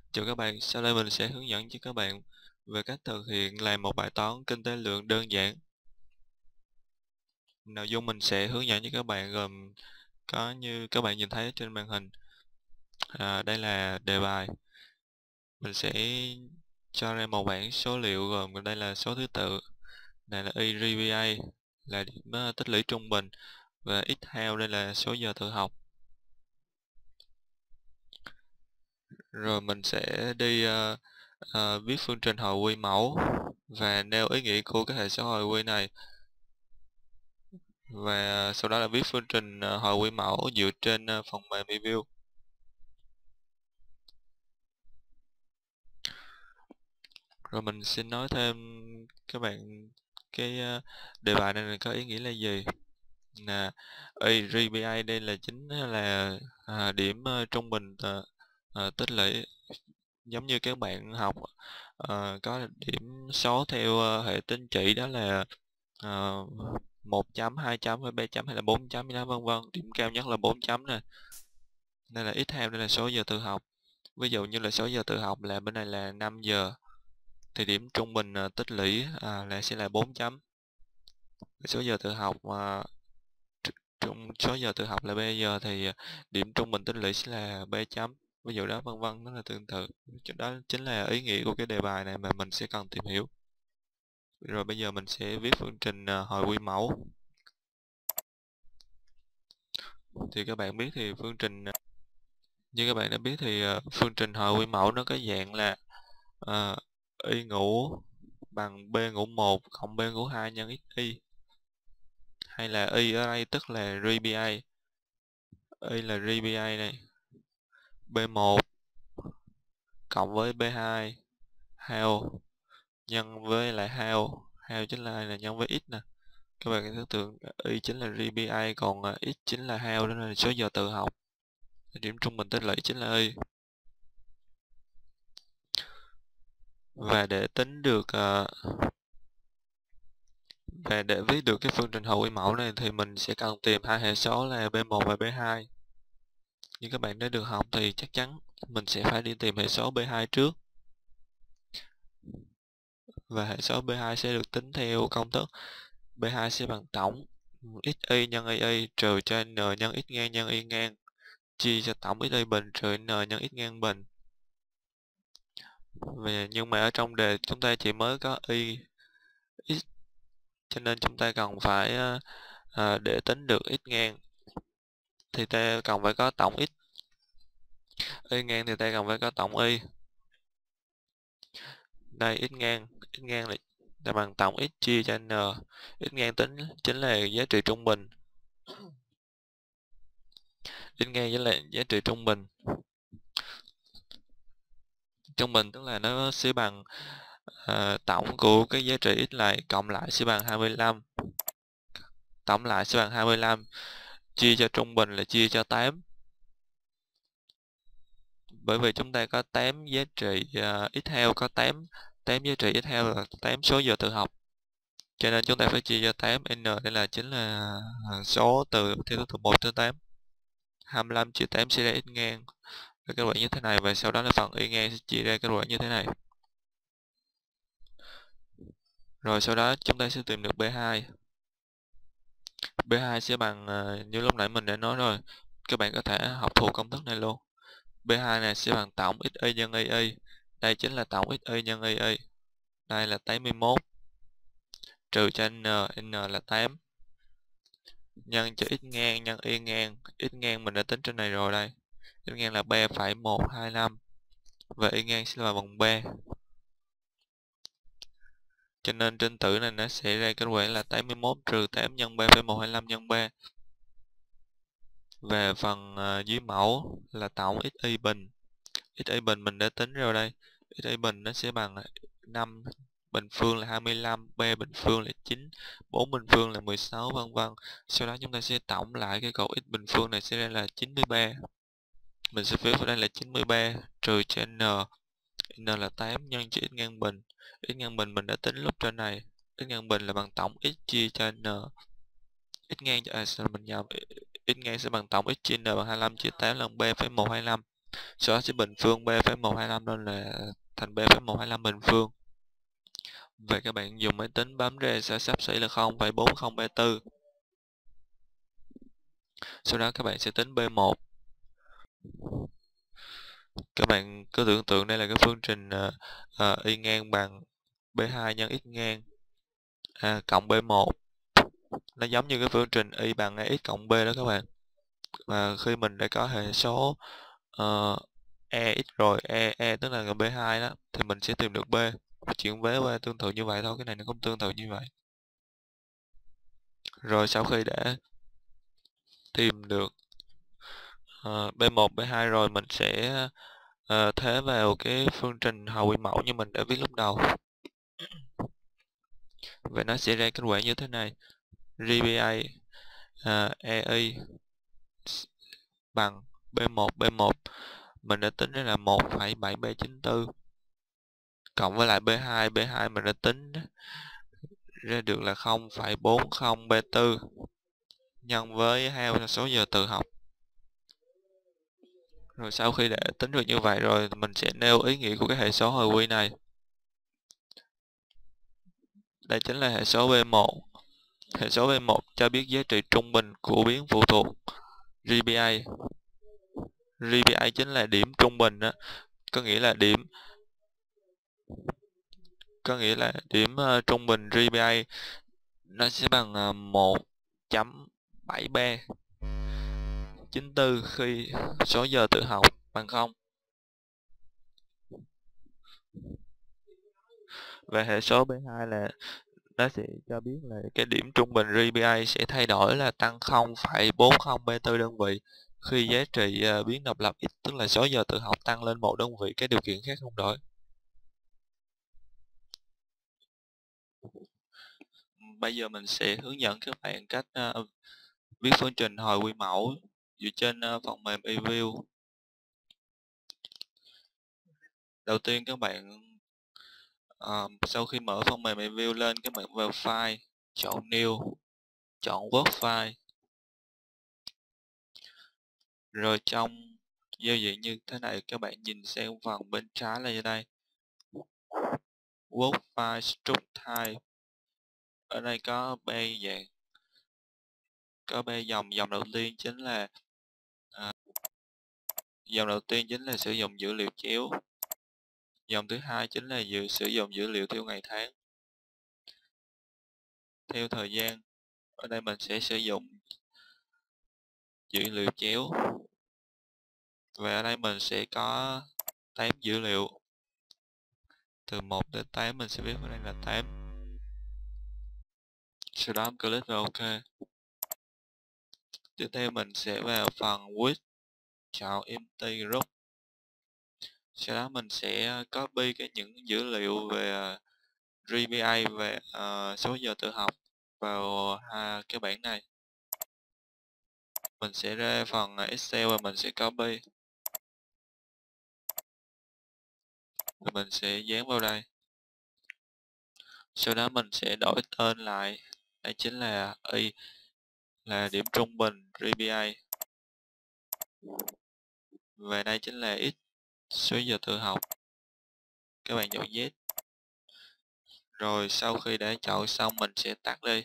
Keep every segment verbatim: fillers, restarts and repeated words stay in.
Chào các bạn, sau đây mình sẽ hướng dẫn cho các bạn về cách thực hiện làm một bài toán kinh tế lượng đơn giản. Nội dung mình sẽ hướng dẫn cho các bạn gồm có như các bạn nhìn thấy trên màn hình. À, đây là đề bài. Mình sẽ cho ra một bảng số liệu gồm đây là số thứ tự, này là i rờ pê a là điểm uh, tích lũy trung bình và x hao đây là số giờ tự học. Rồi mình sẽ đi uh, uh, viết phương trình hồi quy mẫu và nêu ý nghĩa của cái hệ số hồi quy này. Và sau đó là viết phương trình uh, hồi quy mẫu dựa trên uh, phần mềm eView. Rồi mình xin nói thêm các bạn cái uh, đề bài này có ý nghĩa là gì. Là i rờ pê a đây là chính là à, điểm uh, trung bình uh, uh, tích lũy, giống như các bạn học uh, có điểm số theo uh, hệ tín chỉ, đó là uh, một chấm, hai chấm, ba chấm hay là bốn chấm gì đó vân vân. Điểm cao nhất là bốn chấm nè. Đây là x hao, đây là số giờ tự học. Ví dụ như là số giờ tự học là bên này là năm giờ, thì điểm trung bình uh, tích lũy à, là sẽ là bốn chấm. Số giờ tự học uh, trung số giờ tự học là ba giờ thì uh, điểm trung bình tích lũy sẽ là ba chấm. Ví dụ đó vân vân, nó là tương tự. Đó chính là ý nghĩa của cái đề bài này mà mình sẽ cần tìm hiểu. Rồi bây giờ mình sẽ viết phương trình uh, hồi quy mẫu. Thì các bạn biết thì phương trình uh, như các bạn đã biết thì uh, phương trình hồi quy mẫu nó có dạng là uh, y ngũ bằng b ngũ một cộng b ngũ hai nhân xy, hay là y ở đây tức là rờ pê a. Y là rờ pê a này, b một cộng với b hai hao nhân với lại hao, hao chính là là nhân với x nè. Các bạn tưởng tượng y chính là rờ pê a, còn uh, x chính là hao, đó là số giờ tự học. Điểm trung bình tích lũy chính là y. Và để tính được uh, và để viết được cái phương trình hồi quy mẫu này thì mình sẽ cần tìm hai hệ số là b một và b hai. Như các bạn đã được học thì chắc chắn mình sẽ phải đi tìm hệ số b hai trước. Và hệ số b hai sẽ được tính theo công thức b hai sẽ bằng tổng xy nhân y trừ cho n nhân x ngang nhân y ngang chia cho tổng xy bình trừ n nhân x ngang bình. Và nhưng mà ở trong đề chúng ta chỉ mới có y x, cho nên chúng ta cần phải à, để tính được x ngang thì ta cần phải có tổng x, y ngang thì ta cần phải có tổng y. Đây x ngang, x ngang là, là bằng tổng x chia cho n. X ngang tính chính là giá trị trung bình. X ngang chính là giá trị trung bình. Trung bình tức là nó sẽ bằng uh, tổng của cái giá trị x này cộng lại sẽ bằng hai mươi lăm. Tổng lại sẽ bằng hai mươi lăm chia cho trung bình là chia cho tám. Bởi vì chúng ta có tám giá trị uh, x hao, có tám tám giá trị x hao là tám số giờ tự học. Cho nên chúng ta phải chia cho tám, n đây là chính là số từ theo thứ tự một tới tám. hai mươi lăm chia tám sẽ ra x ngang và kết quả như thế này, và sau đó là phần y ngang sẽ chia ra kết quả như thế này. Rồi sau đó chúng ta sẽ tìm được b hai. b hai sẽ bằng uh, như lúc nãy mình đã nói rồi, các bạn có thể học thuộc công thức này luôn. b hai này sẽ bằng tổng xy nhân y. Đây chính là tổng xy nhân y. Đây là tám mươi mốt trừ cho n, n là tám, nhân cho x ngang nhân y ngang. X ngang mình đã tính trên này rồi đây. X ngang là ba phẩy một hai lăm và y ngang sẽ là bằng ba. Cho nên trên tử này nó sẽ ra kết quả là tám mươi mốt trừ tám nhân ba phẩy một hai lăm nhân ba. Về phần uh, dưới mẫu là tổng xy bình. Xy bình mình đã tính rồi đây. Xy bình nó sẽ bằng năm bình phương là hai mươi lăm, ba bình phương là chín, bốn bình phương là mười sáu vân vân. Sau đó chúng ta sẽ tổng lại cái cột x bình phương này sẽ ra là chín mươi ba. Mình sẽ viết vào đây là chín mươi ba trừ cho n. N là tám nhân cho x ngang bình. X ngang bình mình đã tính lúc trên này. X ngang bình là bằng tổng x chia cho n. X ngang à, sao mình nhầm. X ngang sẽ bằng tổng x chia n bằng hai mươi lăm chia tám lần ba phẩy một hai lăm. Sau đó sẽ bình phương b phẩy một hai lăm lên là thành b phẩy một hai lăm bình phương. Và các bạn dùng máy tính bấm ra sẽ xấp xỉ là không phẩy bốn không ba tư. Sau đó các bạn sẽ tính b một. Các bạn cứ tưởng tượng đây là cái phương trình uh, uh, y ngang bằng b hai nhân x ngang à, cộng b một. Nó giống như cái phương trình y bằng ax cộng b đó các bạn. Và khi mình đã có hệ số uh, e x rồi, e e tức là b hai đó, thì mình sẽ tìm được b. Chuyển vế qua tương tự như vậy thôi, cái này nó không tương tự như vậy. Rồi sau khi đã tìm được uh, b một, b hai rồi, mình sẽ uh, thế vào cái phương trình hồi quy mẫu như mình đã viết lúc đầu. Vậy nó sẽ ra kết quả như thế này. rờ bê a uh, e i bằng b một, b một mình đã tính ra là một phẩy bảy ba chín tư cộng với lại b hai, b hai mình đã tính ra được là không phẩy bốn không ba tư nhân với hai số giờ tự học. Rồi sau khi đã tính được như vậy rồi, mình sẽ nêu ý nghĩa của cái hệ số hồi quy này. Đây chính là hệ số b một. Hệ số b một cho biết giá trị trung bình của biến phụ thuộc rờ bê a. rờ bê a chính là điểm trung bình đó, có nghĩa là điểm có nghĩa là điểm uh, trung bình rờ bê a nó sẽ bằng uh, một phẩy bảy ba chín tư khi số giờ tự học bằng không. Và hệ số b hai là nó sẽ cho biết là cái điểm trung bình rờ bê a sẽ thay đổi là tăng không phẩy bốn không ba tư đơn vị khi giá trị uh, biến độc lập x tức là số giờ tự học tăng lên một đơn vị, cái điều kiện khác không đổi. Bây giờ mình sẽ hướng dẫn các bạn cách uh, viết phương trình hồi quy mẫu dựa trên uh, phần mềm eView. Đầu tiên các bạn uh, sau khi mở phần mềm eView lên, các bạn vào file, chọn new, chọn Word file. Rồi trong giao diện như thế này, các bạn nhìn sang phần bên trái là như đây, Word file struct type. Ở đây có ba dạng, có ba dòng. Dòng đầu tiên chính là à, dòng đầu tiên chính là sử dụng dữ liệu chéo. Dòng thứ hai chính là dự, sử dụng dữ liệu theo ngày tháng, theo thời gian. Ở đây mình sẽ sử dụng dữ liệu chéo. Và ở đây mình sẽ có tám dữ liệu. Từ một đến tám mình sẽ viết ở đây là tám. Sau đó click vào OK. Tiếp theo mình sẽ vào phần width, chọn empty group. Sau đó mình sẽ copy cái những dữ liệu về rờ bê a về uh, số giờ tự học vào uh, cái bảng này. Mình sẽ ra phần Excel và mình sẽ copy. Rồi mình sẽ dán vào đây. Sau đó mình sẽ đổi tên lại. Đây chính là y, là điểm trung bình rờ bê a. Và đây chính là x, số giờ tự học. Các bạn chọn yes. Rồi sau khi đã chọn xong mình sẽ tắt đi.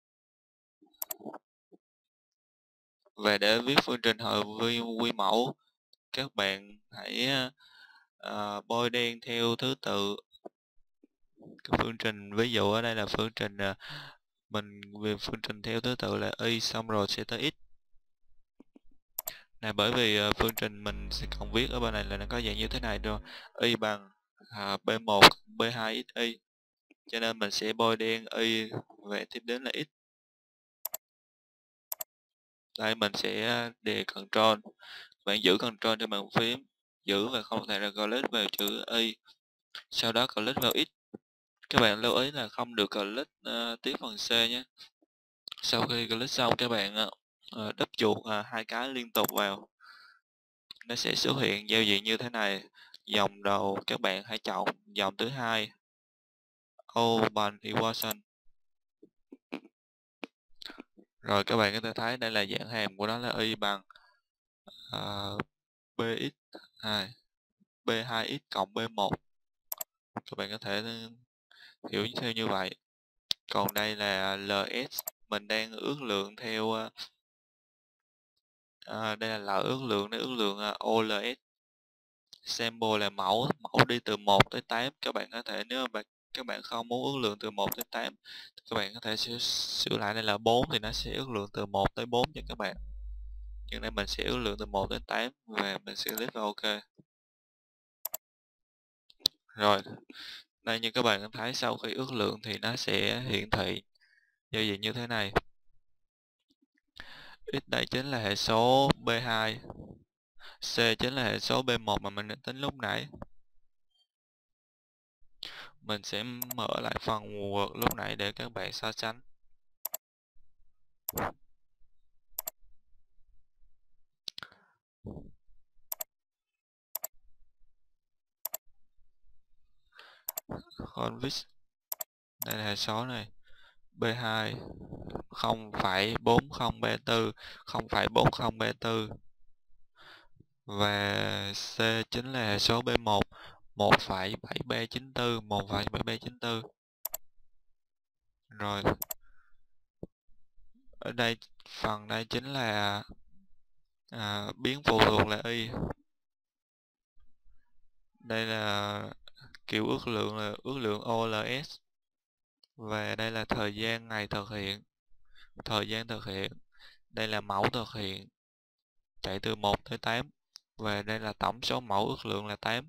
Và để viết phương trình hồi quy, quy mẫu, các bạn hãy uh, bôi đen theo thứ tự cái phương trình. Ví dụ ở đây là phương trình uh, mình về phương trình theo thứ tự là y, xong rồi sẽ tới x. Này, bởi vì uh, phương trình mình sẽ còn viết ở bên này là nó có dạng như thế này rồi, y bằng uh, b một b hai x y, cho nên mình sẽ bôi đen y và tiếp đến là x. Đây mình sẽ đề control, bạn giữ control trên bàn phím, giữ và không thể là click vào chữ y, sau đó click vào x. Các bạn lưu ý là không được click uh, tiếp phần C nhé. Sau khi click xong, các bạn uh, đúp chuột uh, hai cái liên tục vào, nó sẽ xuất hiện giao diện như thế này. Dòng đầu các bạn hãy chọn dòng thứ hai, Open Equation. Rồi các bạn có thể thấy đây là dạng hàm của nó là y bằng uh, bx hai, B hai x cộng B một. Các bạn có thể hiểu theo như vậy. Còn đây là lờ ét, mình đang ước lượng theo à, đây là L ước lượng, để ước lượng uh, o lờ ét. Sample là mẫu, mẫu đi từ một tới tám. Các bạn có thể, nếu mà bạn, các bạn không muốn ước lượng từ một tới tám, các bạn có thể sửa, sửa lại đây là bốn, thì nó sẽ ước lượng từ một tới bốn cho các bạn. Nhưng đây mình sẽ ước lượng từ một tới tám và mình sẽ click vào OK. Rồi, đây như các bạn thấy, sau khi ước lượng thì nó sẽ hiển thị giao diện như thế này. X đây chính là hệ số B hai, C chính là hệ số B một mà mình đã tính lúc nãy. Mình sẽ mở lại phần Word lúc nãy để các bạn so sánh. Convix, đây là hệ số này, B hai không phẩy bốn không ba tư, không phẩy bốn không ba tư, và C chính là hệ số B một, một phẩy bảy ba chín tư, một phẩy bảy ba chín tư. Rồi, ở đây phần đây chính là à, biến phụ thuộc là y. Đây là kiểu ước lượng là ước lượng o lờ ét, và đây là thời gian ngày thực hiện, thời gian thực hiện. Đây là mẫu thực hiện, chạy từ một tới tám, và đây là tổng số mẫu ước lượng là tám.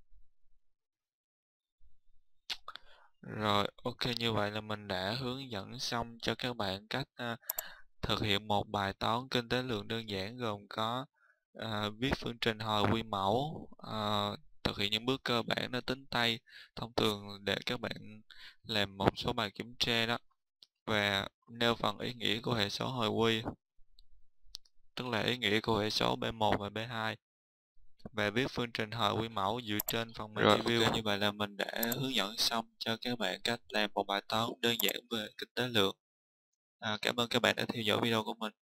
Rồi, ok, như vậy là mình đã hướng dẫn xong cho các bạn cách uh, thực hiện một bài toán kinh tế lượng đơn giản, gồm có uh, viết phương trình hồi quy mẫu, uh, thực hiện những bước cơ bản để tính tay thông thường để các bạn làm một số bài kiểm tra đó, và nêu phần ý nghĩa của hệ số hồi quy, tức là ý nghĩa của hệ số B một và B hai, và viết phương trình hồi quy mẫu dựa trên phần mềm review. Ok, như vậy là mình đã hướng dẫn xong cho các bạn cách làm một bài toán đơn giản về kinh tế lượng. À, cảm ơn các bạn đã theo dõi video của mình.